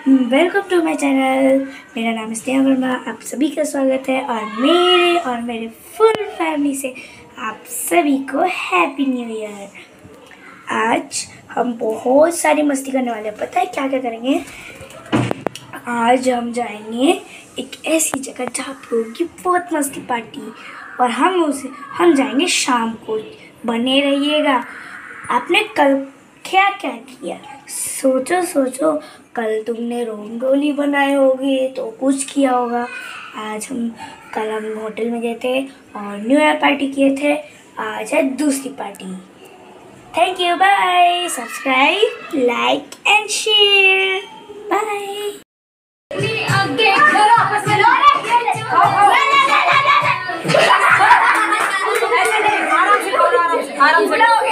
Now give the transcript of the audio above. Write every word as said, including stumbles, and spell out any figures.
Welcome to my channel. मेरा नाम है स्नेहा वर्मा। आप सभी का स्वागत है और मेरे और मेरे फुल फैमिली से आप सभी को हैप्पी न्यू ईयर। आज हम बहुत सारी मस्ती करने वाले हैं। पता है क्या क्या करेंगे? आज हम जाएंगे एक ऐसी जगह जहाँ पर होगी बहुत मस्ती पार्टी, और हम उसे हम जाएंगे शाम को। बने रहिएगा। आपने कल क्या क्या किया? सोचो सोचो, कल तुमने रंगोली बनाए होगी तो कुछ किया होगा। आज हम कल हम होटल में गए थे और न्यू ईयर पार्टी किए थे। आज है दूसरी party. Thank you, bye. Subscribe, like and share. Bye. आराम से